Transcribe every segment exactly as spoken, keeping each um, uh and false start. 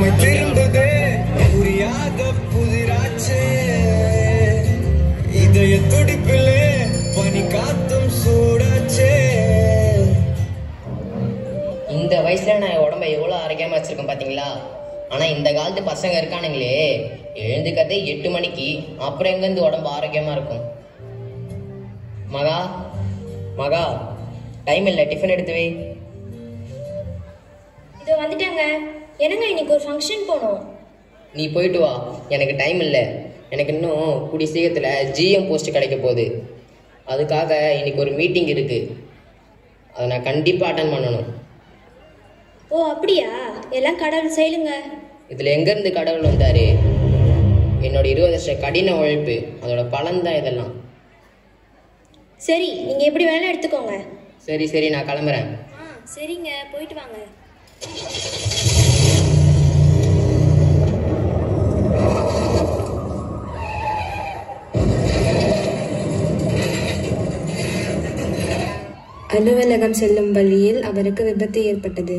திரும்புதே புரியாத புதிராச்சே இதய துடிப்பிலே பனி காத்தும் சூடாச்சே. இந்த வயசுல நான் என் உடம்ப எவ்வளோ ஆரோக்கியமா வச்சிருக்கேன் பாத்தீங்களா? ஆனா இந்த காலத்து பசங்க இருக்கானுங்களே, எழுந்துக்கதே எட்டு மணிக்கு, அப்புறம் எங்கேருந்து உடம்பு ஆரோக்கியமா இருக்கும்? மகா மகா டைம் இல்லை, டிஃபன் எடுத்து வை. இதோ வந்துட்டாங்க. என்னங்க இன்னைக்கு ஒரு ஃபங்க்ஷன் போகணும். நீ போயிட்டு வா, எனக்கு டைம் இல்லை. எனக்கு இன்னும் கூடிய சீக்கிரத்தில் ஜிஎம் போஸ்ட் கிடைக்க போகுது. அதுக்காக இன்னைக்கு ஒரு மீட்டிங் இருக்கு, அதை நான் கண்டிப்பாக அட்டன் பண்ணணும். ஓ அப்படியா? எல்லாம் கடவுள் செய்யுங்க. இதில் எங்கேருந்து கடவுள் வந்தார்? என்னோட இருபது வருஷ கடின உழைப்பு, அதோட பலன் தான் இதெல்லாம். சரி, நீங்கள் எப்படி வேணாலும் எடுத்துக்கோங்க. சரி சரி, நான் கிளம்புறேன். ஆ சரிங்க, போயிட்டு வாங்க. அலுவலகம் செல்லும் வழியில் அவருக்கு விபத்து ஏற்பட்டது.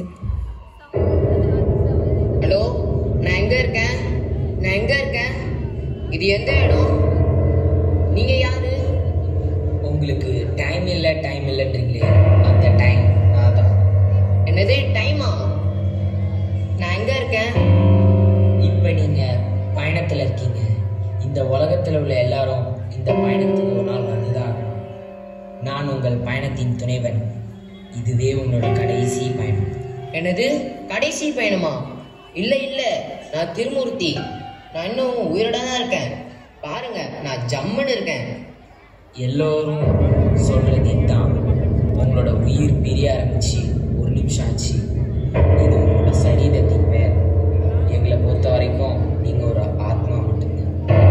ஹலோ, நான் எங்க இருக்கேன்? நான் எங்க இருக்கேன்? இது எந்த இடம்? நீங்க யாரு? உங்களுக்கு டைம் இல்லை டைம் இல்லைன்றீங்களே, அந்த டைம் நான் தான். என்னது டைமா? நான் எங்க இருக்கேன்? இப்போ நீங்க பயணத்தில் இருக்கீங்க. இந்த உலகத்தில் உள்ள எல்லாரும் இந்த பயணத்துக்கு ஒரு நாள் வந்துதான் ஆகணும். நான் உங்கள் பயணத்தின் துணைவன். இதுவே உன்னோட கடைசி பயணம். என்னது கடைசி பயணமா? இல்லை இல்லை, நான் திருமூர்த்தி. நான் இன்னும் உயிரோட தான் இருக்கேன். பாருங்க, நான் ஜம்முன்னு இருக்கேன். எல்லோரும் சொல்றது தான். உங்களோட உயிர் பிரிய ஆரம்பிச்சு ஒரு நிமிஷம் ஆச்சு. இது உங்களோட சரீரத்தின் பேர். எங்களை பொறுத்த வரைக்கும் நீங்க ஒரு ஆத்மா மட்டும்தான்.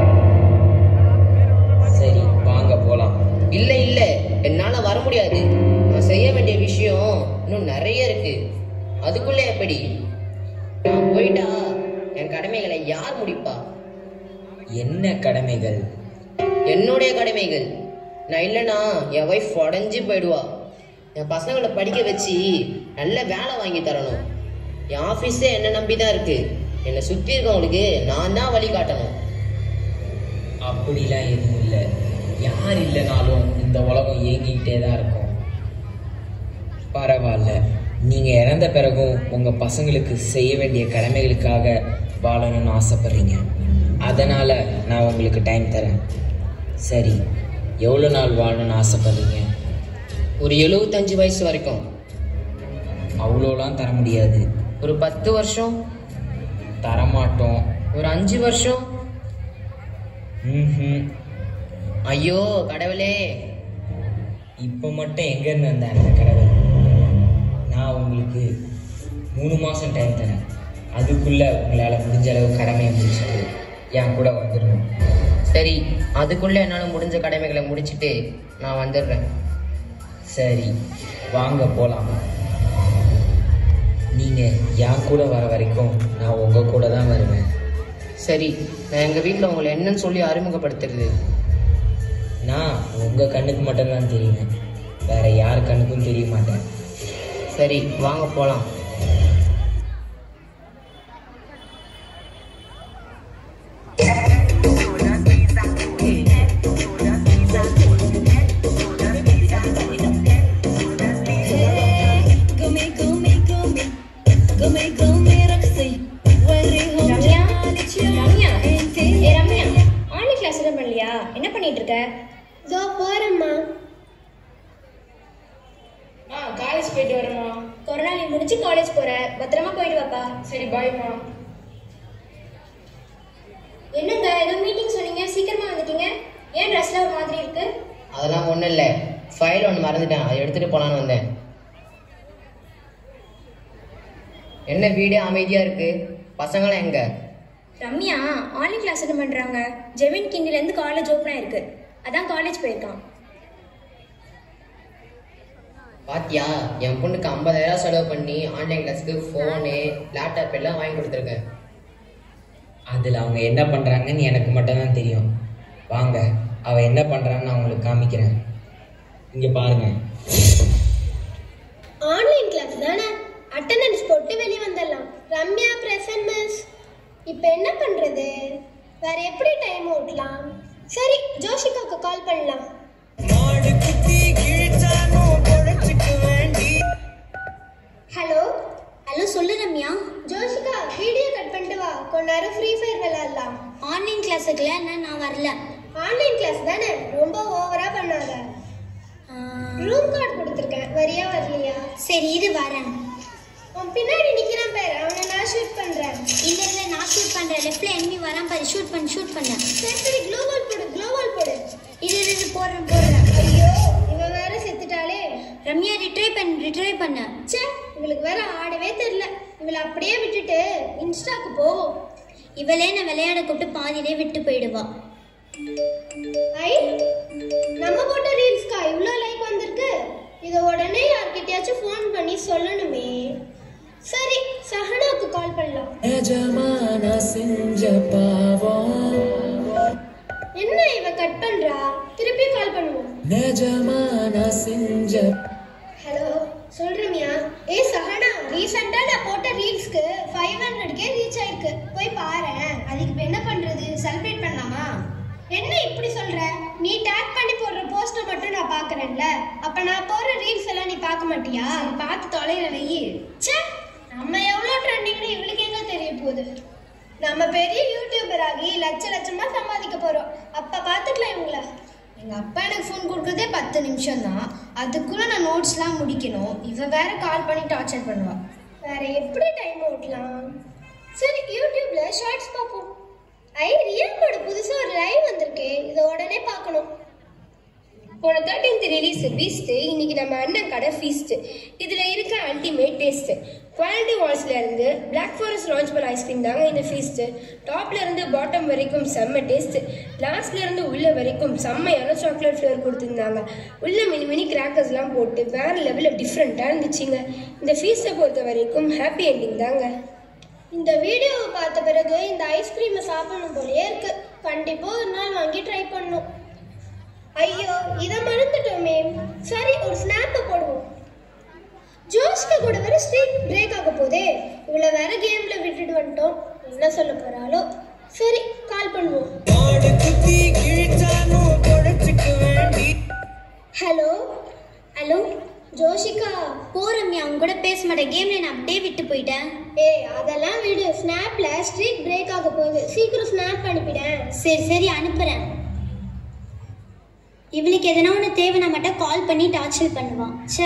சரி வாங்க போலாம். இல்லை இல்லை, என்னால் வர முடியாது. நான் செய்ய வேண்டிய விஷயம் இன்னும் நிறைய இருக்கு. அதுக்குள்ள எப்படி? நான் போயிட்டா என் கடமைகளை யார் முடிப்பா? என்ன கடமைகள்? என்னுடைய கடமைகள். நான் இல்லைன்னா என் ஒய்ஃப் உடஞ்சி போயிடுவா. என் பசங்களை படிக்க வச்சு நல்ல வேலை வாங்கி தரணும். என் ஆஃபீஸே என்னை நம்பி தான் இருக்கு. என்னை சுற்றி இருக்கவங்களுக்கு நான் தான் வழி காட்டணும். அப்படிலாம் எதுவும் இல்லை. யார் இல்லைனாலும் இந்த உலகம் இயங்கிக்கிட்டே தான் இருக்கும். பரவாயில்ல, நீங்கள் இறந்த பிறகும் உங்கள் பசங்களுக்கு செய்ய வேண்டிய கடமைகளுக்காக வாழணும்னு ஆசைப்பட்றீங்க. அதனால் நான் உங்களுக்கு டைம் தரேன். சரி, எவ்வளோ நாள் வாழணும்னு ஆசைப்பட்றீங்க? ஒரு எழுபத்தஞ்சு வயசு வரைக்கும். அவ்வளோலாம் தர முடியாது. ஒரு பத்து வருஷம் தரமாட்டோம். ஒரு அஞ்சு வருஷம் ம் ஐயோ கடவுளே, இப்போ மட்டும் எங்கேருந்து வந்தேன் அந்த கடவுள்? நான் உங்களுக்கு மூணு மாதம் டைம் தரேன். அதுக்குள்ளே உங்களால் முடிஞ்ச அளவு கடமையை முடிச்சுட்டு என் கூட வந்துடணும். சரி, அதுக்குள்ளே என்னால் முடிஞ்ச கடமைகளை முடிச்சுட்டு நான் வந்துடுறேன். சரி வாங்க போகலாம். நீங்கள் என் கூட வர வரைக்கும் நான் உங்கள் கூட தான் வருவேன். சரி, நான் எங்கள் வீட்டில் உங்களை என்னன்னு சொல்லி அறிமுகப்படுத்துறது? நான் உங்கள் கண்ணுக்கு மட்டும்தான் தெரியுவேன், வேற யார் கண்ணுக்கும் தெரிய மாட்டேன். சரி வாங்க போகலாம். என்ன பண்ணிட்டு இருக்க? இதோ போறேம்மா. ஆ காலேஜ் போயிட்டு வரேம்மா. கொரோனா நீ முடிச்சு காலேஜ் போற, பத்திரமா போயிட்டு வாப்பா. சரி பாய்மா. என்னங்க ஏதோ மீட்டிங் சொன்னீங்க, சீக்கிரமா வந்துட்டீங்க. ஏன் ட்ரெஸ்ல ஒரு மாதிரி இருக்கு? அதெல்லாம் ஒன்றும் இல்லை, ஃபைல் ஒன்று மறந்துட்டேன், அதை எடுத்துகிட்டு போகலான்னு வந்தேன். என்ன வீடே அமைதியாக இருக்கு, பசங்களாம் எங்க? ரம்யா ஆன்லைன் கிளாஸ் அட்டன் பண்றாங்க. ஜெவின் கிண்டில இருந்து காலேஜ் ஓப்பன் ஆயிருக்கு, அதான் காலேஜ் போயிருக்கான். பாத்தியா, என் பொண்ணுக்கு ஐம்பதாயிரம் செலவு பண்ணி ஆன்லைன் கிளாஸ்க்கு ஃபோனு லேப்டாப் எல்லாம் வாங்கி கொடுத்துருக்கேன். அதில் அவங்க என்ன பண்ணுறாங்கன்னு எனக்கு மட்டும்தான் தெரியும். வாங்க, அவள் என்ன பண்ணுறான்னு நான் உங்களுக்கு காமிக்கிறேன். இங்கே பாருங்க. ஆன்லைன் கிளாஸ் தானே, அட்டெண்டன்ஸ் போட்டு வெளியே வந்துடலாம். Ramya present miss. இப்போ என்ன பண்றது? வேற எப்படி டைம் ஓட்டலாம்? சரி, ஜோஷிகாக்கு கால் பண்ணலாம். ஹலோ ஹலோ, சொல்லு ரம்யா. ஜோஷிகா, வீடியோ கட் பண்ணிட்டு வா, கொஞ்ச நேரம் ஃப்ரீ ஃபயர் விளையாடலாம். ஆன்லைன் கிளாஸுக்குல நான் வரல. ஆன்லைன் கிளாஸ் தானே, ரொம்ப ஓவரா பண்ணாத. ரூம் கார்டு கொடுத்துருக்கேன், வரியா வரலையா? சரி, இது வரேன். உன் பின்னாடி நிக்கிறான் பேர், அவனை நான் ஷூட் பண்றேன். இல்ல இல்ல, நான் ஷூட் பண்றேன். லெஃப்ட்ல எனிமி வரான் பாரு, ஷூட் பண்ணு ஷூட் பண்ணு. சரி சரி, க்ளோவால் போடு க்ளோவால் போடு. இது இது போடுறேன் போடுறேன். ஐயோ, இவ வேற செத்துட்டாளே. ரம்யா, ரிட்ரை பண்ணு ரிட்ரை பண்ணு. ச்சே, இவளுக்கு வேற ஆடவே தெரியல. இவளை அப்படியே விட்டுட்டு இன்ஸ்டாக்கு போவோம். இவளே நான் விளையாட கூப்பிட்டு பாதியிலே விட்டு போயிடுவா. ஐ, நம்ம போட்ட ரீல்ஸ்க்கா இவ்வளோ லைக் வந்திருக்கு. இதை உடனே யார்கிட்டயாச்சும் ஃபோன் பண்ணி சொல்லணுமே. சரி, சஹனாவுக்கு கால் பண்ணலாம். என்ன இவ கட் பண்றா? திருப்பி கால் பண்ணுவோம். ஹலோ, சொல்றமியா? ஏ சஹனா, ரீசெண்டா நான் போட்ட ரீல்ஸ்க்கு ஃபைவ் ஹண்ட்ரட் கே ரீச் ஆயிருக்கு, போய் பாரு. அதுக்கு இப்போ என்ன பண்றது? செலிப்ரேட் பண்ணலாமா? என்ன இப்படி சொல்ற? நீ டேக் பண்ணி போடுற போஸ்டர் மட்டும் நான் பாக்குறேன்ல, அப்ப நான் போடுற ரீல்ஸ் எல்லாம் நீ பார்க்க மாட்டியா? பார்த்து தொலைற வெயி. ச்சே, நம்ம எவ்வளோ ட்ரெண்டிங்னு இவளுக்கு எங்க தெரிய போகுது? நம்ம பெரிய யூடியூபர் ஆகி லட்ச லட்சமா சம்பாதிக்க போறோம், அப்ப பாத்துக்கலாம் இவங்கள. எங்கள் அப்பா எனக்கு ஃபோன் கொடுக்குறதே பத்து நிமிஷம் தான், அதுக்குள்ளே நான் நோட்ஸ்லாம் முடிக்கணும். இவ வேற கால் பண்ணி டார்ச்சர் பண்ணுவா. வேற எப்படி டைம் ஓட்டலாம்? சரி, யூடியூப்ல ஷார்ட்ஸ் பார்ப்போம். ஐ, ரியாக்கோட புதுசா ஒரு லைவ் வந்திருக்கு, இதை உடனே பார்க்கணும். போன தேர்ட்டீன்த் ரிலீஸ் பீஸ்ட், இன்னைக்கு நம்ம அண்ணன் கடை ஃபீஸ்ட். இதில் இருக்க அல்டிமேட் டேஸ்ட். குவாலிட்டி வால்ஸ்ல இருந்து பிளாக் ஃபாரஸ்ட் லான்ச் பண்ண ஐஸ்கிரீம் தாங்க இந்த ஃபீஸ்ட். டாப்ல இருந்து பாட்டம் வரைக்கும் செம்ம டேஸ்ட், லாஸ்ட்ல இருந்து உள்ள வரைக்கும் செம்மையான சாக்லேட் ஃப்ளேவர் கொடுத்துருந்தாங்க. உள்ள மினி மினி கிராக்கர்ஸ்லாம் போட்டு வேற லெவலில் டிஃப்ரெண்ட்டாக இருந்துச்சுங்க. இந்த ஃபீஸ்ட்டை பொறுத்த வரைக்கும் ஹாப்பி என்டிங் தாங்க. இந்த வீடியோவை பார்த்த பிறகு இந்த ஐஸ்கிரீமை சாப்பிடணும் போலயே இருக்கு. கண்டிப்பா ஒரு நாள் வாங்கி ட்ரை பண்ணணும். ஐயோ, இதை மறந்துட்டோமே. சரி, ஒரு ஸ்னாப்பை போடுவோம். ஜோஷ்கா கூட வேற ஸ்ட்ரீட் பிரேக் ஆக போதே, இவ்வளோ வேற கேம்ல விட்டுட்டு வந்துட்டோம். என்ன சொல்ல போறாளோ? சரி, கால் பண்ணுவோம். Hello hello Joshika. போறம்யா, அவங்க கூட பேச மாட்டேன். கேம்ல நான் அப்படியே விட்டு போயிட்டேன். ஏய், அதெல்லாம் வீடியோ ஸ்னாப்ல ஸ்ட்ரீட் பிரேக் ஆக போகுது, சீக்கிரம் ஸ்னாப் அனுப்பிட்டேன். சரி சரி, அனுப்புறேன். இவளுக்கு எதனா ஒன்று தேவைன்னா மட்டும் கால் பண்ணி டார்ச்சர் பண்ணுவான். சே,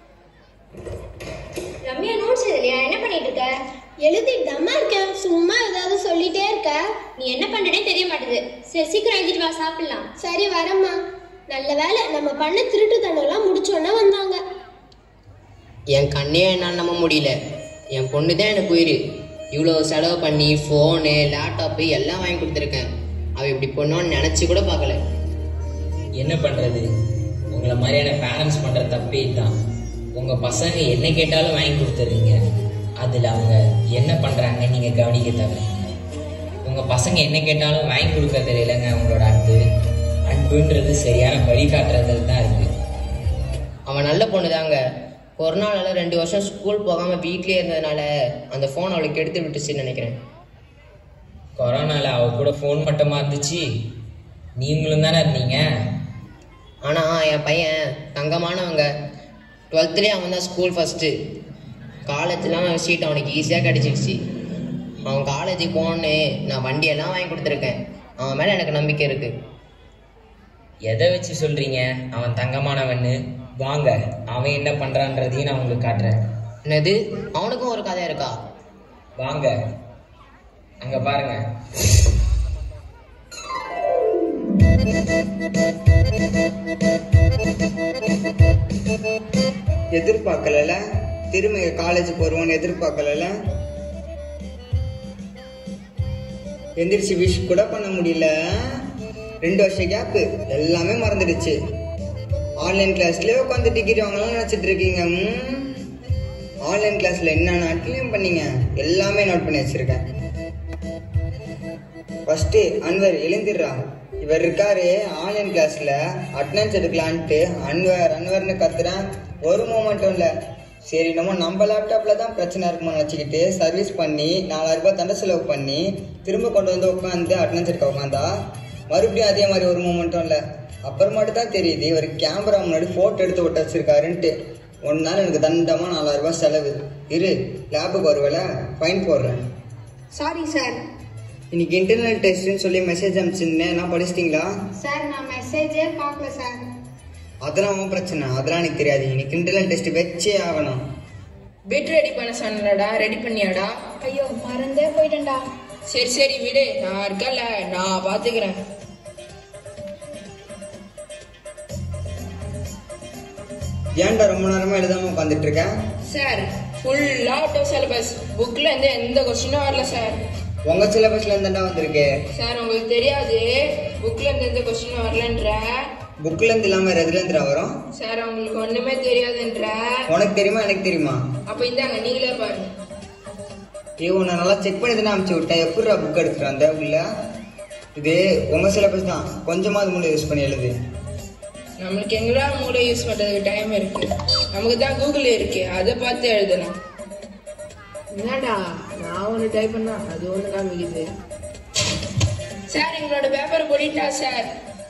ரம்யா, நோட்ஸ் இல்லையா? என்ன பண்ணிட்டு இருக்க? எழுதிட்டு தாம்மா இருக்கேன். சும்மா ஏதாவது சொல்லிட்டே இருக்க. நீ என்ன பண்றேனே தெரிய மாட்டேது. சரி, சீக்கிரம் எழுதிட்டு வா, சாப்பிடலாம். சரி, வரம்மா. நல்ல வேலை, நம்ம பண்ண திருட்டுத்தனம்லாம் முடிச்சோன்னா வந்தாங்க. என் கண்ணே என்னால் நம்ப முடியல. என் பொண்ணு தான் எனக்கு உயிர். இவ்வளோ செலவு பண்ணி ஃபோனு லேப்டாப்பு எல்லாம் வாங்கி கொடுத்துருக்கேன். அவள் இப்படி பொண்ணோன்னு நினச்சி கூட பார்க்கல. என்ன பண்ணுறது, உங்களை மாதிரியான பேரண்ட்ஸ் பண்ணுற தப்பே தான். உங்கள் பசங்க என்ன கேட்டாலும் வாங்கி கொடுத்துட்றீங்க, அதில் அவங்க என்ன பண்ணுறாங்க நீங்கள் கவனிக்க தவிர. உங்கள் பசங்க என்ன கேட்டாலும் வாங்கி கொடுக்கறது இல்லைங்க. அவங்களோட அன்பு அன்புன்றது சரியான வழிகாட்டுறதில் தான் இருக்குது. அவன் நல்ல பொண்ணு தாங்க. கொரோனாவில் ரெண்டு வருஷம் ஸ்கூல் போகாமல் வீட்லேயே இருந்ததுனால அந்த ஃபோன் அவளுக்கு எடுத்து விட்டுச்சுன்னு நினைக்கிறேன். கொரோனாவில் அவள் கூட ஃபோன் மட்டுமா இருந்துச்சு, நீங்களும் தானே இருந்தீங்க. ஆனால் என் பையன் தங்கமானவங்க. டுவெல்த்துலேயே அவன் தான் ஸ்கூல் ஃபஸ்ட்டு. காலேஜ்லாம் சீட் அவனுக்கு ஈஸியாக கிடச்சிடுச்சு. அவன் காலேஜுக்கு போகணுன்னு நான் வண்டியெல்லாம் வாங்கி கொடுத்துருக்கேன். அவன் மேலே எனக்கு நம்பிக்கை இருக்குது. எதை வச்சு சொல்கிறீங்க அவன் தங்கமானவன்னு? வாங்க, அவன் என்ன பண்ணுறான்றதையும் நான் உங்களுக்கு காட்டுறேன். என்னது, அவனுக்கும் ஒரு கதை இருக்கா? வாங்க, அங்கே பாருங்க. எதிர்பார்க்கல, திரும்ப காலேஜ் போறோம்னு எதிர்பார்க்கல. எந்திரிச்சு விஷ் கூட பண்ண முடியல. ரெண்டு வருஷம் கேப்பு, எல்லாமே மறந்துடுச்சு. ஆன்லைன் கிளாஸ்ல உட்காந்து டிகிரி வாங்கலாம் நினைச்சிட்டு இருக்கீங்க. ஆன்லைன் கிளாஸ்ல என்னென்ன அட்டெண்ட் பண்ணீங்க எல்லாமே நோட் பண்ணி வச்சிருக்கேன். ஃபர்ஸ்ட் அன்வர் எழுந்திடுறா. இவர் இருக்காரு ஆன்லைன் கிளாஸ்ல அட்டெண்டன்ஸ் எடுக்கலான்ட்டு அன்வர் அன்வர்னு கத்துறேன். ஒரு மூமெண்ட்டும் இல்லை. சரி நம்ம நம்ம லேப்டாப்பில் தான் பிரச்சனை இருக்குமான்னு வச்சுக்கிட்டு சர்வீஸ் பண்ணி நாலாயிரம் ரூபாய் தண்டை செலவு பண்ணி திரும்ப கொண்டு வந்து உட்காந்து அட்டனன்ஸ் எடுக்க உட்காந்தா மறுபடியும் அதே மாதிரி ஒரு மூமெண்ட்டும் இல்லை. அப்புறமாட்டு தான் தெரியுது இவர் கேமரா முன்னாடி ஃபோட்டோ எடுத்து விட்டு வச்சிருக்காருன்ட்டு. ஒன்று நாள் எனக்கு தண்டமாக நாலாயிரம் ரூபாய் செலவு. இரு லேபுக்கு ஒரு வேலை ஃபைன் போடுறேன். Sorry sir. இன்னைக்கு இன்டர்னல் டெஸ்ட்னு சொல்லி மெசேஜ் அனுப்பிச்சிருந்தேன், நான் படிச்சிட்டிங்களா? சார் நான் மெசேஜே பார்க்கல சார். அதெல்லாம் உன் பிரச்சனை, அதெல்லாம் எனக்கு தெரியாது. இன்னைக்கு இன்டர்னல் டெஸ்ட் வச்சே ஆகணும். பிட் ரெடி பண்ண சொன்னடா, ரெடி பண்ணியாடா? ஐயோ மறந்தே போயிட்டேன்டா. சரி சரி விடு, நான் இருக்கல, நான் பாத்துக்கிறேன். ஏன்டா ரொம்ப நேரமா எழுதாம உட்காந்துட்டு இருக்க? சார் ஃபுல்லா அவுட் ஆஃப் சிலபஸ், புக்ல இருந்து எந்த கொஸ்டினும் வரல சார். உங்க சிலபஸ்ல இருந்தா வந்திருக்கு சார். உங்களுக்கு தெரியாது புக்ல இருந்து எந்த கொஸ்டினும் வரலன்ற. புக்ல இருந்து இல்லாம வேற எதுல இருந்து வரும் சார்? உங்களுக்கு ஒண்ணுமே தெரியாதுன்ற. உனக்கு தெரியுமா எனக்கு தெரியுமா? அப்ப இந்தாங்க நீங்களே பாருங்க. ஏ உன்னை நல்லா செக் பண்ணி தானே அனுப்பிச்சு விட்டேன். எப்படிடா புக் எடுத்துட்டு வந்த உள்ள? இது உங்க சிலபஸ் தான், கொஞ்சமாவது மூளை யூஸ் பண்ணி எழுது. நம்மளுக்கு எங்கடா மூளை யூஸ் பண்றதுக்கு டைம் இருக்கு? நமக்கு தான் கூகுள் இருக்கு, அதை பார்த்து எழுதலாம். என்னடா நான் ஒன்று டைப் பண்ணா அது ஒன்று காமிக்குது. சார் எங்களோட பேப்பர் போடிட்டா சார்.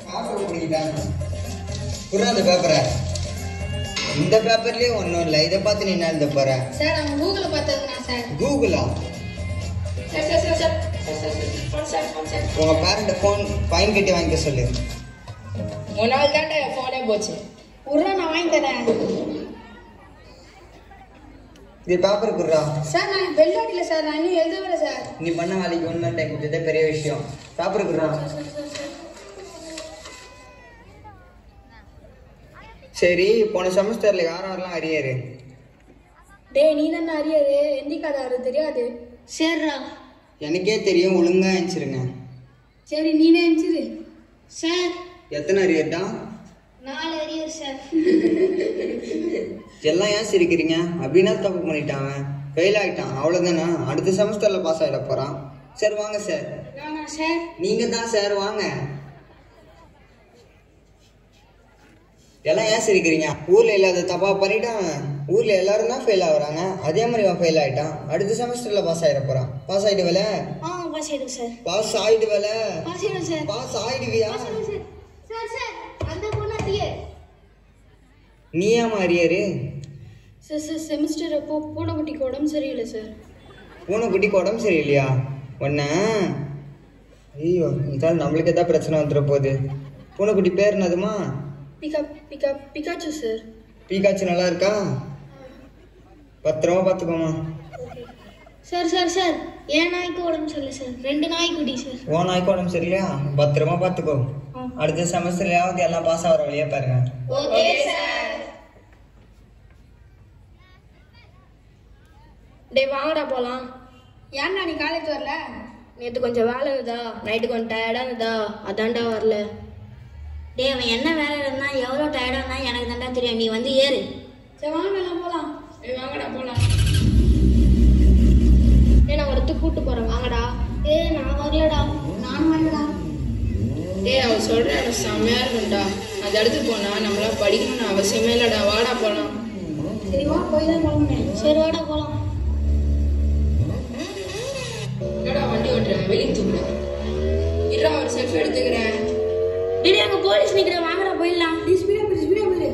அந்த பேப்பரை இந்த பேப்பர்லயே ஒன்றும் இல்லை, இதை பார்த்து நீ என்ன எழுத போற? சார் அவன் கூகுள பார்த்ததுனா சார். கூகுளா? Sir sir sir sir sir sir sir உங்க பேரண்ட் ஃபோன் ஃபைன் கட்டி வாங்கிக்க சொல்லு. ஒரு நாள் தாண்டா ஃபோனே போச்சு. ஒரு நான் வாங்கி தரேன். இது பேப்பர் குடுறா. சார் நான் வெள்ளாட்டில சார், நான் இன்னும் எழுத வரல சார். நீ பண்ண வேலைக்கு ஒன்று டைம் கொடுத்ததே பெரிய விஷயம். பேப்பர் குடுறா. சரி போன செமஸ்டர்ல யாரெல்லாம் அரியரு? டேய் நீ தானே அரியரு, எந்திக்காதாரு தெரியாது. சரிடா. எனக்கே தெரியும், ஒழுங்கா அனுப்பிச்சிருங்க. சரி நீனே அனுப்பிச்சிரு. சார் எத்தனை அரியர்டா? நாலு அரியர் சார். எல்லாம் ஏன் சிரிக்கிறீங்க? அப்படின்னா தப்பு பண்ணிட்டான், ஃபெயில் ஆகிட்டான், அவ்வளோதானே. அடுத்த செமஸ்டரில் பாஸ் ஆகிட போகிறான். சரி வாங்க சார். சார் நீங்கள் தான் சார், வாங்க. எல்லாம் ஏன் சிரிக்கிறீங்க? ஊரில் இல்லாத தப்பாக பண்ணிட்டான். ஊரில் எல்லாரும் தான் ஃபெயில் ஆகுறாங்க, அதே மாதிரி அவன் ஃபெயில் ஆகிட்டான். அடுத்த செமஸ்டரில் பாஸ் ஆகிட போகிறான். பாஸ் ஆகிடுவல? ஆ பாஸ் ஆயிடும் சார். பாஸ் ஆகிடுவல? பாஸ் ஆயிடும் சார். பாஸ் ஆகிடுவியா? சார் சார் அந்த பொண்ணு அரியர். நீ ஏன் அரியரு? சார் சார் செமஸ்டர் அப்போ பூனைக்குட்டிக்கு உடம்பு சரியில்லை சார். பூனைக்குட்டிக்கு உடம்பு சரியில்லையா? ஒன்ன ஐயோ இதால் நம்மளுக்கு எதாவது பிரச்சனை வந்துட போகுது. பூனைக்குட்டி பேர் என்னதுமா? Pika pika Pikachu sir. Pikachu நல்லா இருக்கா? பத்திரமா பார்த்துக்கோமா. சார் சார் சார் என் நாய்க்கு உடம்பு சரியில்லை சார், ரெண்டு நாய்க்குட்டி சார். ஓ நாய்க்கு உடம்பு சரியில்லையா? பத்திரமா பார்த்துக்கோ. அடுத்த செமஸ்டர்லயாவது எல்லாம் பாஸ் ஆகிற வழியா பாருங்க. Okay sir. டேய் வாங்கடா போகலாம். ஏன்டா நீ காலேஜ் வரல? நேற்று கொஞ்சம் வேலை இருந்ததா, நைட்டு கொஞ்சம் டயர்டாக இருந்ததா, அதான்டா வரல. டே அவன் என்ன வேலை இருந்தா எவ்வளோ டயர்டாக இருந்தா எனக்கு தாண்டா தெரியும். நீ வந்து ஏறு. சரி வாங்கடா போகலாம். ஏய் வாங்கடா போலாம். டே நான் ஒருத்துக்கு கூப்பிட்டு போகிறேன், வாங்கடா. ஏ நான் வரலடா. நானும் வரலடா. டேய் அவன் சொல்ற எனக்கு செம்மையா இருக்கும்டா, அந்த இடத்துக்கு போனா நம்மளா படிக்கணும்னு அவசியமே இல்லடா. வாடா போலாம். சரி வா போய் தான் போகணும். சரி வாடா போகலாம். என்னடா வண்டி ஓட்டுறேன், வெளியே தூக்குற. இருடா ஒரு செல்ஃபி எடுத்துக்கிறேன். டேய் அங்கே போலீஸ் நிற்கிற, வாங்கடா போயிடலாம். ஸ்பீடா போயிரு ஸ்பீடா போயிரு.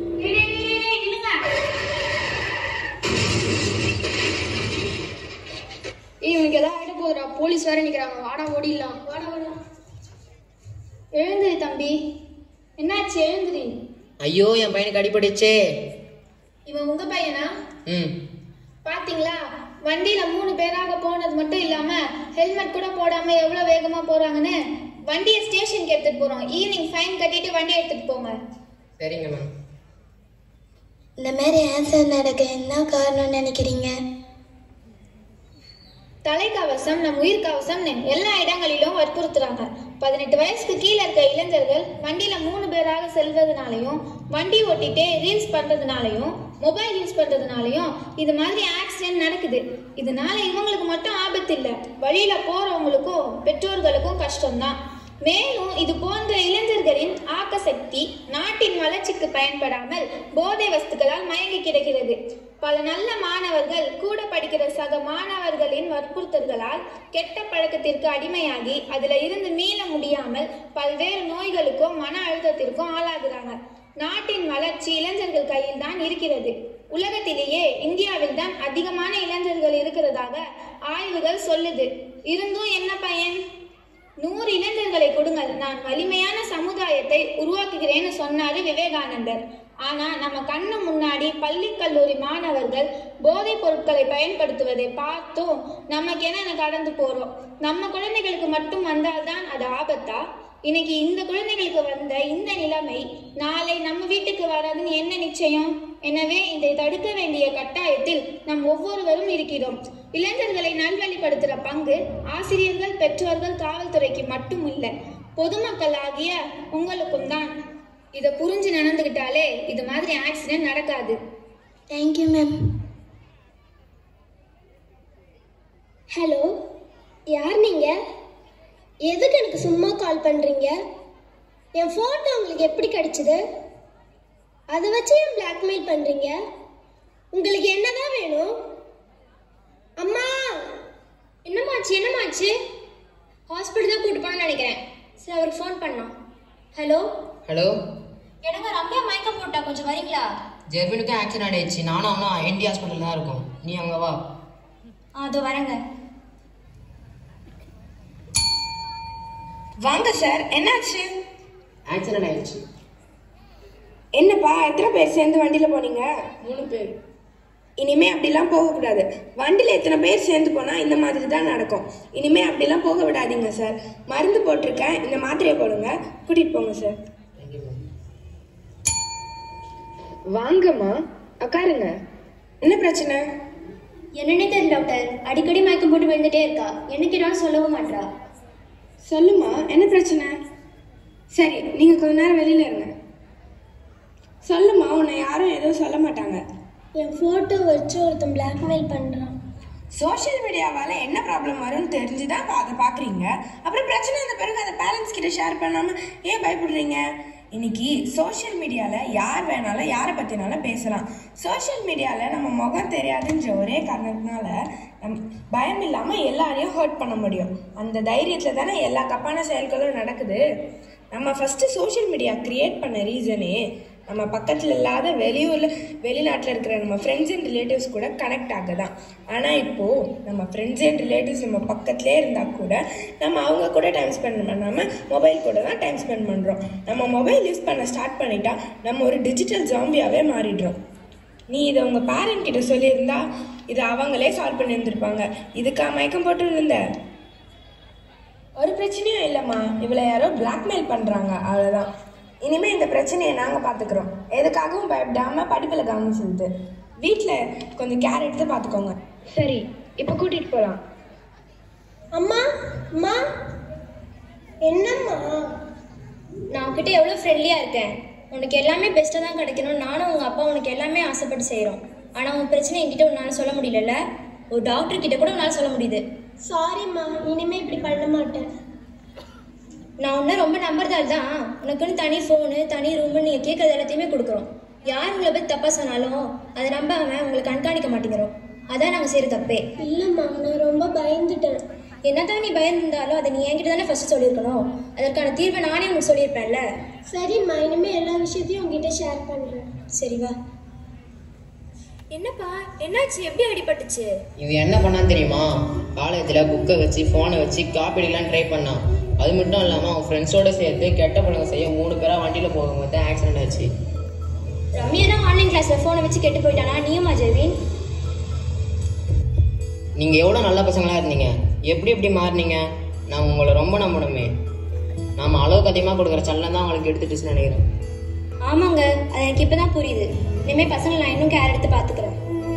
ஏய் இவனுக்கு ஏதாவது ஆகிட போகுதுடா, போலீஸ் வேற நிற்கிறாங்க. வாடா ஓடிடலாம். வாடா ஓடலாம். எழுந்துரு தம்பி. என்னாச்சு? எழுந்துரு. ஐயோ என் பையனுக்கு அடிபட்டுச்சே. இவன் உங்க பையனா? ம் பாத்தீங்களா, வண்டியில மூணு பேராக போனது மட்டும் இல்லாம ஹெல்மெட் கூட போடாம எவ்வளவு வேகமா போறாங்கன்னு. வண்டியை ஸ்டேஷனுக்கு எடுத்துட்டு போறோம். ஈவினிங் ஃபைன் கட்டிட்டு வண்டியை எடுத்துட்டு போங்க. சரிங்க மேம். இந்த மாதிரி ஆன்சர் நடக்க என்ன காரணம்னு நினைக்கிறீங்க? தலைக்கவசம் நம் உயிர் கவசம் எல்லா இடங்களிலும் வற்புறுத்துறாங்க. பதினெட்டு வயசுக்கு கீழே இருக்க இளைஞர்கள் வண்டியில மூணு பேராக செல்வதனாலையும், வண்டி ஓட்டிட்டே ரீல்ஸ் பண்றதுனாலையும், மொபைல் யூஸ் பண்றதுனாலையும் இது மாதிரி ஆக்சிடென்ட் நடக்குது. இதனால இவங்களுக்கு மட்டும் ஆபத்து இல்லை, வழியில போறவங்களுக்கும் பெற்றோர்களுக்கும் கஷ்டம்தான். மேலும் இது போன்ற இளைஞர்களின் ஆக்க சக்தி நாட்டின் வளர்ச்சிக்கு பயன்படாமல் போதை வஸ்துக்களால் மயங்கி கிடக்கிறது. பல நல்ல மாணவர்கள் கூட படிக்கிற சக மாணவர்களின் வற்புறுத்தல்களால் கெட்ட பழக்கத்திற்கு அடிமையாகி அதுல இருந்து மீள முடியாமல் பல்வேறு நோய்களுக்கும் மன அழுத்தத்திற்கும் ஆளாகிறாங்க. நாட்டின் வளர்ச்சி இளைஞர்கள் கையில் தான் இருக்கிறது. உலகத்திலேயே இந்தியாவில் தான் அதிகமான இளைஞர்கள் இருக்கிறதாக ஆய்வுகள் சொல்லுது. இருந்தும் என்ன பயன்? நூறு இளைஞர்களை கொடுங்கள், நான் வலிமையான சமுதாயத்தை உருவாக்குகிறேன்னு சொன்னாரு விவேகானந்தர். ஆனா நம்ம கண்ணு முன்னாடி பள்ளி கல்லூரி மாணவர்கள் போதைப் பொருட்களை பயன்படுத்துவதை பார்த்தும் நமக்கு என்ன கடந்து போறோம். நம்ம குழந்தைகளுக்கு மட்டும் வந்தால்தான் அது ஆபத்தா? இன்னைக்கு இந்த குழந்தைகளுக்கு வந்த இந்த நிலைமை நாளை நம்ம வீட்டுக்கு வராதுன்னு என்ன நிச்சயம்? எனவே இதை தடுக்க வேண்டிய கட்டாயத்தில் நம் ஒவ்வொருவரும் இருக்கிறோம். இளைஞர்களை நல்வழிப்படுத்துற பங்கு ஆசிரியர்கள், பெற்றோர்கள், காவல்துறைக்கு மட்டும் இல்லை, பொதுமக்கள் ஆகிய உங்களுக்கும் தான். இதை புரிஞ்சு நடந்துகிட்டாலே இது மாதிரி ஆக்சிடென்ட் நடக்காது. Thank you ma'am. ஹலோ, யார் நீங்க? எதுக்கு எனக்கு சும்மா கால் பண்றீங்க? என் போட்டோ உங்களுக்கு எப்படி கிடைச்சது? அதை வச்சு ஏன் பிளாக்மெயில் பண்றீங்க? உங்களுக்கு என்னதான் வேணும்? அம்மா, என்னமாச்சு என்னமாச்சு? ஹாஸ்பிட்டல் தான் கூட்டு போனேன்னு நினைக்கிறேன். சரி, அவருக்கு ஃபோன் பண்ணோம். ஹலோ ஹலோ, எனக்கு ரம்யா மயக்கம் போட்டா, கொஞ்சம் வரீங்களா? ஜெர்மனுக்கும் ஆக்சிடென்ட் ஆயிடுச்சு. நானும் அவனும் என்டி ஹாஸ்பிட்டல் தான் இருக்கோம். நீ அங்கே வா. ஆ, அதோ வரேங்க. வாங்க சார், என்னாச்சு? ஆக்சிடென்ட் ஆயிடுச்சு. என்னப்பா, எத்தனை பேர் சேர்ந்து வண்டியில போனீங்க? மூணு பேர். இனிமே அப்படிலாம் போகக்கூடாது. வண்டியில் எத்தனை பேர் சேர்ந்து போனால் இந்த மாதிரி தான் நடக்கும். இனிமே அப்படிலாம் போக விடாதீங்க சார். மருந்து போட்டிருக்கேன், இந்த மாத்திரையை போடுங்க, கூட்டிகிட்டு போங்க சார். வாங்கம்மா, உட்காருங்க. என்ன பிரச்சனை? என்னன்னே தெரியல டாக்டர். அடிக்கடி மயக்கம் போட்டு விழுந்துட்டே இருக்கா. என்ன கேட்டாலும் சொல்லவும் மாட்டா. சொல்லுமா, என்ன பிரச்சனை? சரி, நீங்கள் கொஞ்ச நேரம் வெளியில் இருங்க. சொல்லுமா, உன்னை யாரும் எதுவும் சொல்ல மாட்டாங்க. என் ஃபோட்டோ வச்சு ஒருத்தன் பிளாக்மெயில் பண்ணுறான். சோஷியல் மீடியாவால் என்ன ப்ராப்ளம் வரும்னு தெரிஞ்சு தான் அதை பார்க்குறீங்க. அப்புறம் பிரச்சனை வந்த பிறகு அதை பேரண்ட்ஸ் கிட்ட ஷேர் பண்ணாமல் ஏன் பயப்படுறீங்க? இன்னைக்கு சோஷியல் மீடியாவில் யார் வேணாலும் யாரை பற்றினாலும் பேசலாம். சோஷியல் மீடியாவில் நம்ம முகம் தெரியாதுன்ற ஒரே காரணத்தினால நம் பயம் இல்லாமல் எல்லாரையும் ஹர்ட் பண்ண முடியும். அந்த தைரியத்தில் தானே எல்லா தப்பான செயல்களும் நடக்குது. நம்ம ஃபஸ்ட்டு சோஷியல் மீடியா க்ரியேட் பண்ண ரீசனே நம்ம பக்கத்தில் இல்லாத வெளியூரில் வெளிநாட்டில் இருக்கிற நம்ம ஃப்ரெண்ட்ஸ் அண்ட் ரிலேட்டிவ்ஸ் கூட கனெக்ட் ஆக தான். ஆனால் இப்போது நம்ம ஃப்ரெண்ட்ஸ் அண்ட் ரிலேட்டிவ்ஸ் நம்ம பக்கத்துலேயே இருந்தால் கூட நம்ம அவங்க கூட டைம் ஸ்பெண்ட் பண்ணாமல் மொபைல் கூட தான் டைம் ஸ்பெண்ட் பண்ணுறோம். நம்ம மொபைல் யூஸ் பண்ண ஸ்டார்ட் பண்ணிட்டா நம்ம ஒரு டிஜிட்டல் ஜாம்பியாகவே மாறிடுறோம். நீ இதை உங்கள் பேரண்ட் கிட்ட சொல்லியிருந்தா இதை அவங்களே சால்வ் பண்ணியிருந்துருப்பாங்க. இதுக்கா மயக்கம் போட்டு இருந்த? ஒரு பிரச்சனையும் இல்லைம்மா, இவளை யாரோ பிளாக்மெயில் பண்ணுறாங்க, அவ்வளோதான். இனிமேல் இந்த பிரச்சனையை நாங்கள் பார்த்துக்குறோம். எதுக்காகவும் பயப்படாமல் படிப்பில் கவனம் செலுத்து. வீட்டில் கொஞ்சம் கேர் எடுத்து பார்த்துக்கோங்க. சரி, இப்போ கூட்டிகிட்டு போகலாம். அம்மா, அம்மா, என்னம்மா? நான் உன்கிட்ட எவ்வளோ ஃப்ரெண்ட்லியாக இருக்கேன். உனக்கு எல்லாமே பெஸ்ட்டாக தான் கிடைக்கணும். நானும் உங்கள் அப்பா உனக்கு எல்லாமே ஆசைப்பட்டு செய்கிறோம். ஆனால் உன் பிரச்சனை என்கிட்ட உன்னால் சொல்ல முடியல. ஒரு டாக்டர் கிட்ட கூட உன்னால் சொல்ல முடியுது. சாரிம்மா, இனிமேல் இப்படி பண்ண மாட்டேன். நான் உன்னை ரொம்ப நம்புறதால் தான் உனக்குன்னு தனி ஃபோனு, தனி ரூமு, நீங்கள் கேட்கறது எல்லாத்தையுமே கொடுக்குறோம். யார் உங்களை பற்றி தப்பாக சொன்னாலும் அதை நம்பாமல் உங்களை கண்காணிக்க மாட்டேங்கிறோம். அதான் நாங்கள் செய்கிற தப்பே. இல்லைம்மா, நான் ரொம்ப பயந்துட்டேன். என்னதான் நீ பயந்துருந்தாலும் அதை நீ என்கிட்ட தானே ஃபஸ்ட்டு சொல்லியிருக்கணும். அதற்கான தீர்வை நானே உங்களுக்கு சொல்லியிருப்பேன்ல. சரிம்மா, இனிமேல் எல்லா விஷயத்தையும் உங்ககிட்ட ஷேர் பண்ணுறேன். சரி வா. என்னப்பா, என்னாச்சு? எப்படி அடிபட்டுச்சு? இது என்ன பண்ணான்னு தெரியுமா? காலேஜில் புக்கை வச்சு ஃபோனை வச்சு காப்பி அடிக்கலாம் ட்ரை பண்ணான். அது மட்டும் இல்லாமல் அவன் ஃப்ரெண்ட்ஸோடு சேர்த்து கெட்ட பழக்கம் செய்ய மூணு பேராக வண்டியில் போகும்போது தான் ஆக்சிடென்ட் ஆச்சு. ரம்யா தான் ஆன்லைன் கிளாஸில் ஃபோனை வச்சு கெட்டு போயிட்டானா? நீயுமா ஜெவின்? நீங்கள் எவ்வளோ நல்ல பசங்களாக இருந்தீங்க, எப்படி எப்படி மாறினீங்க? நான் உங்களை ரொம்ப நம்பணுமே. நாம் அளவுக்கு அதிகமாக கொடுக்குற சல்லம் தான் அவங்களுக்கு எடுத்துட்டுச்சுன்னு நினைக்கிறேன். ஆமாங்க, அது எனக்கு இப்போ தான் புரியுது. இனிமேல் பசங்களை நான் இன்னும் கேர் எடுத்து பார்த்துக்கிறேன்.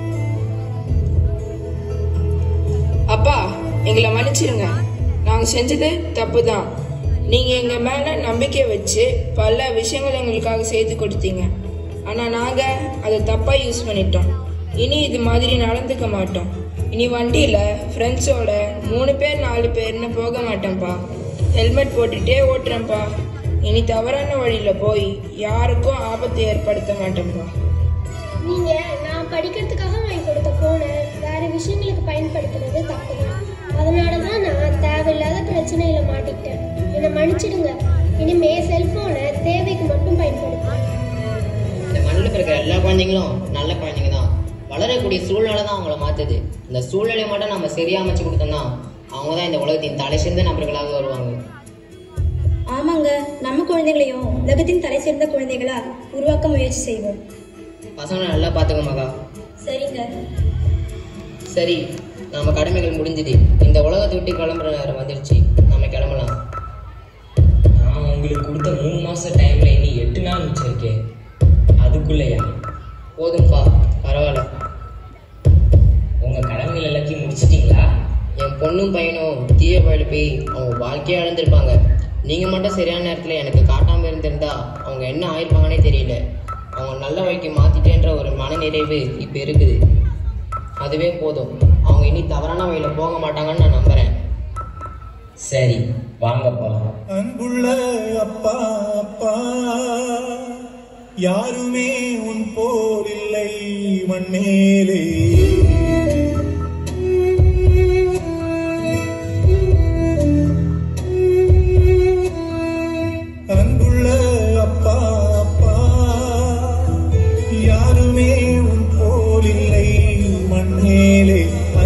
அப்பா, எங்களை மன்னிச்சிருங்க. நாங்கள் செஞ்சது தப்பு தான். நீங்கள் எங்கள் மேலே நம்பிக்கை வச்சு பல விஷயங்கள் எங்களுக்காக செய்து கொடுத்தீங்க. ஆனால் நாங்கள் அதை தப்பாக யூஸ் பண்ணிட்டோம். இனி இது மாதிரி நடந்துக்க மாட்டோம். இனி வண்டியில் ஃப்ரெண்ட்ஸோட மூணு பேர் நாலு பேர்னு போக மாட்டோம்ப்பா. ஹெல்மெட் போட்டுட்டே ஓட்டுறேன்ப்பா. இனி தவறான வழியில போய் யாருக்கும் ஆபத்து ஏற்படுத்த மாட்டேன்ப்பா. நீங்க நான் படிக்கிறதுக்காக வாங்கி கொடுத்த போனை வேற விஷயங்களுக்கு பயன்படுத்துறது தப்பு தான். அதனாலதான் நான் தேவையில்லாத பிரச்சனையில மாட்டிக்கிட்டேன். என்னை மன்னிச்சிடுங்க. இனிமே செல்போனை தேவைக்கு மட்டும் பயன்படுத்துவேன். இந்த மண்ணில் இருக்கிற எல்லா குழந்தைங்களும் நல்ல குழந்தைங்க தான். வளரக்கூடிய சூழ்நிலை தான் அவங்கள மாத்துது. இந்த சூழ்நிலையை மட்டும் நம்ம சரியா அமைச்சு கொடுத்தோம்னா அவங்க தான் இந்த உலகத்தின் தலை சிறந்த நபர்களாக வருவாங்க. ஆமாங்க, நம்ம குழந்தைகளையும் உலகத்தின் தலை சிறந்த குழந்தைகளா உருவாக்க முயற்சி செய்வோம். பசங்களை நல்லா பார்த்துக்க மகா. சரிங்க. சரி, நம்ம கடமைகள் முடிஞ்சுது. இந்த உலகத்தை விட்டு கிளம்புற நேரம் வந்துடுச்சு. நம்ம கிளம்பலாம். நான் உங்களுக்கு கொடுத்த மூணு மாசம் டைம்ல இனி எட்டு நாள் மிச்சிருக்கேன். அதுக்குள்ளையா? போதும்ப்பா, பரவாயில்ல. உங்க கடமைகள் எல்லாத்தையும் முடிச்சிட்டீங்களா? என் பொண்ணும் பையனும் தீய வழியில போய் அவங்க வாழ்க்கையே இழந்திருப்பாங்க. நீங்க மட்டும் சரியான நேரத்தில் எனக்கு காட்டாம இருந்திருந்தா அவங்க என்ன ஆயிருப்பாங்கன்னே தெரியல. அவங்க நல்ல வழிக்கு மாத்திட்டேன்ற ஒரு மன நிறைவு இப்போ இருக்குது. அதுவே போதும். அவங்க இனி தவறான வழியில போக மாட்டாங்கன்னு நான் நம்புறேன். சரி, வாங்கப்பா. அன்புள்ள அப்பா அப்பா, யாருமே உன் போல் இல்லை மண்ணேலே. அன்புள்ள அப்பா அப்பா, யாருமே உன் போல் இல்லை மண்ணேலே.